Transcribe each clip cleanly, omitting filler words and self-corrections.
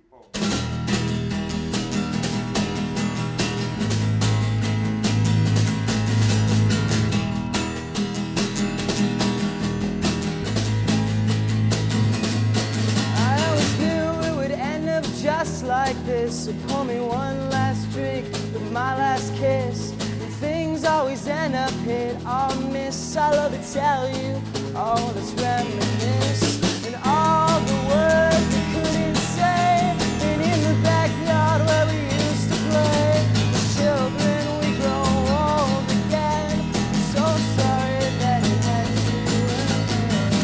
4. I always knew it would end up just like this. So pour me one last drink with my last kiss. And things always end up hit or miss. I love to tell you all that's reminisce. And all the words we couldn't say. And in the backyard where we used to play. As children we grow old again. I'm so sorry that it had to end.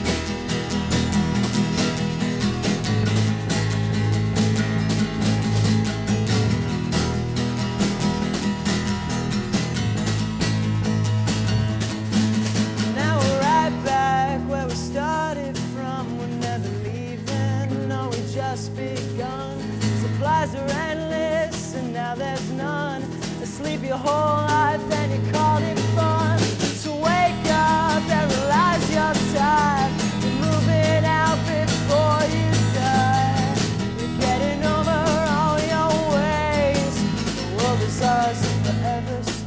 Now we're right back where we started from. We're never leaving, no, we just begun. Supplies are endless and now there's none. Asleep your whole life and you called it fun. So wake up and realize you're tired. You're moving out before you die. You're getting over all your ways. The world is ours and forever stays.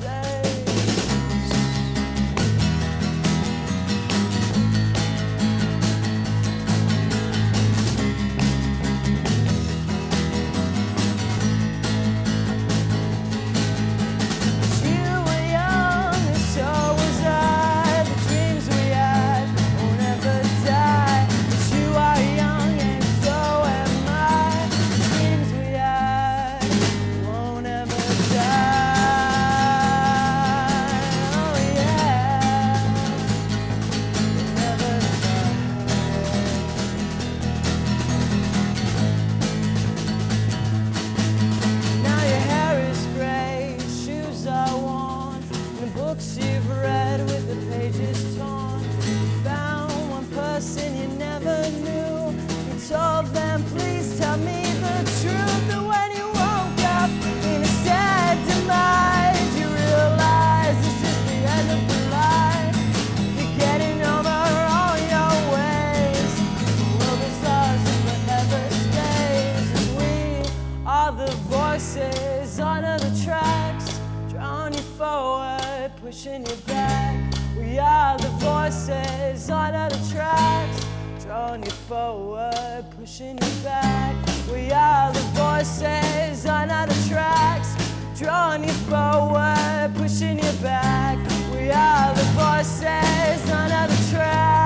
You were young and so was I. The dreams we had will never die. But you are young and so am I. The dreams we had won't ever die. Oh yeah, they'll never die. Now your hair is gray, shoes are worn, and the books you've read with the pages torn. You found one person you never knew. You told them, please tell me the truth. But when you woke up in a sad demise, you realize this is the end of your life. You're getting over all your ways. The world is ours and forever stays. And we are the voices on other tracks, drawing you forward, pushing you back. We are the voices on other tracks, drawing you forward, pushing you back. We are the voices on other tracks, drawing you forward, pushing you back. We are the voices on other tracks.